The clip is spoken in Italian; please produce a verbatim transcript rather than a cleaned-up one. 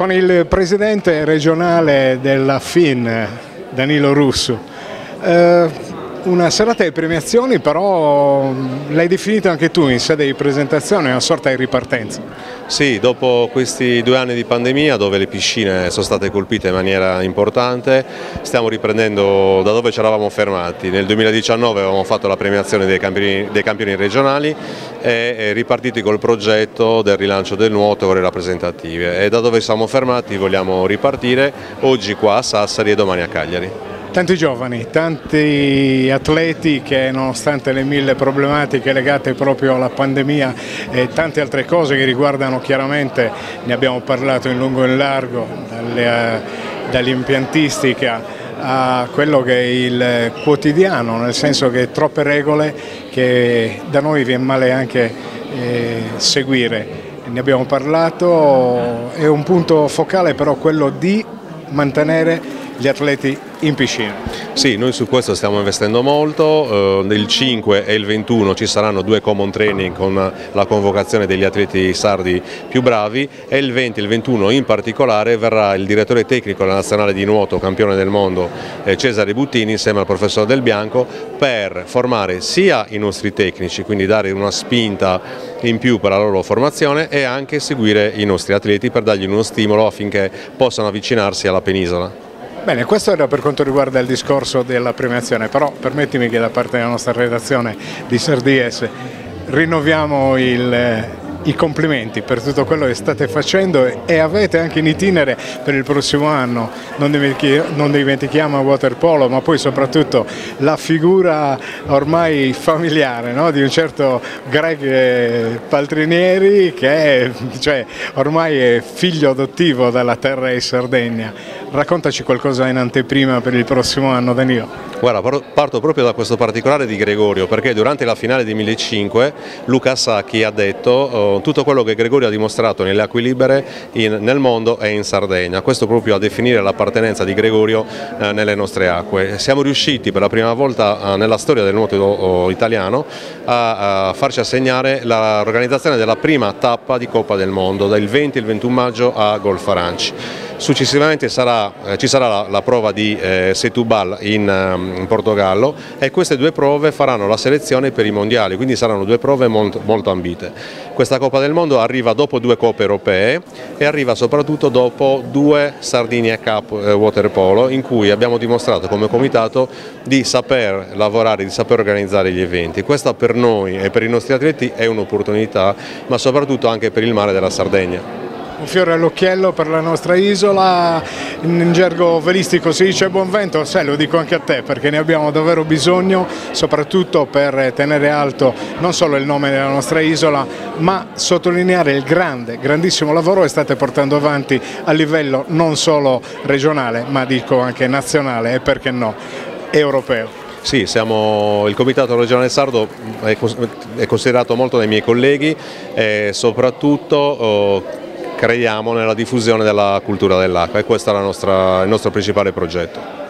con il presidente regionale della F I N, Danilo Russo. Eh, una serata di premiazioni, però l'hai definita anche tu in sede di presentazione, una sorta di ripartenza. Sì, dopo questi due anni di pandemia dove le piscine sono state colpite in maniera importante, stiamo riprendendo da dove ci eravamo fermati. Nel duemiladiciannove avevamo fatto la premiazione dei campioni, dei campioni regionali e ripartiti col progetto del rilancio del nuoto con le rappresentative, e da dove siamo fermati vogliamo ripartire oggi qua a Sassari e domani a Cagliari. Tanti giovani, tanti atleti che nonostante le mille problematiche legate proprio alla pandemia e tante altre cose che riguardano chiaramente, ne abbiamo parlato in lungo e in largo, dall'impiantistica a quello che è il quotidiano, nel senso che troppe regole che da noi viene male anche eh, seguire. Ne abbiamo parlato, è un punto focale però quello di mantenere gli atleti in piscina. Sì, noi su questo stiamo investendo molto, eh, il cinque e il ventuno ci saranno due common training con la convocazione degli atleti sardi più bravi, e il venti e il ventuno in particolare verrà il direttore tecnico della nazionale di nuoto, campione del mondo, eh, Cesare Buttini, insieme al professor Del Bianco, per formare sia i nostri tecnici, quindi dare una spinta in più per la loro formazione, e anche seguire i nostri atleti per dargli uno stimolo affinché possano avvicinarsi alla penisola. Bene, questo era per quanto riguarda il discorso della premiazione, però permettimi che da parte della nostra redazione di Sardies rinnoviamo il, i complimenti per tutto quello che state facendo e avete anche in itinere per il prossimo anno. Non dimentichiamo, non dimentichiamo il waterpolo, ma poi soprattutto la figura ormai familiare, no? Di un certo Greg Paltrinieri, che è, cioè, ormai è figlio adottivo della terra di Sardegna. Raccontaci qualcosa in anteprima per il prossimo anno, Danilo. Guarda, parto proprio da questo particolare di Gregorio, perché durante la finale di millecinquecento Luca Sacchi ha detto uh, tutto quello che Gregorio ha dimostrato nelle acque libere in, nel mondo è in Sardegna, questo proprio a definire l'appartenenza di Gregorio uh, nelle nostre acque. Siamo riusciti per la prima volta uh, nella storia del nuoto uh, italiano a, a farci assegnare l'organizzazione della prima tappa di Coppa del Mondo, dal venti al ventuno maggio a Golf Aranci. Successivamente sarà, eh, ci sarà la, la prova di eh, Setúbal in, um, in Portogallo, e queste due prove faranno la selezione per i mondiali, quindi saranno due prove molto, molto ambite. Questa Coppa del Mondo arriva dopo due coppe europee e arriva soprattutto dopo due Sardinia Cup eh, Waterpolo, in cui abbiamo dimostrato come comitato di saper lavorare, di saper organizzare gli eventi. Questa per noi e per i nostri atleti è un'opportunità, ma soprattutto anche per il mare della Sardegna. Un fiore all'occhiello per la nostra isola, in gergo velistico si dice buon vento, sai, lo dico anche a te perché ne abbiamo davvero bisogno, soprattutto per tenere alto non solo il nome della nostra isola, ma sottolineare il grande, grandissimo lavoro che state portando avanti a livello non solo regionale, ma dico anche nazionale e perché no, europeo. Sì, siamo, il Comitato Regionale Sardo è, è considerato molto dai miei colleghi e soprattutto oh, creiamo nella diffusione della cultura dell'acqua, e questo è la nostra, il nostro principale progetto.